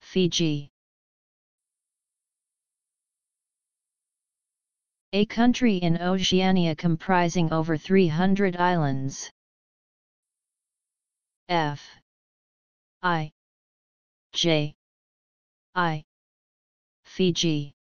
Fiji. A country in Oceania comprising over 300 islands. Fiji. Fiji.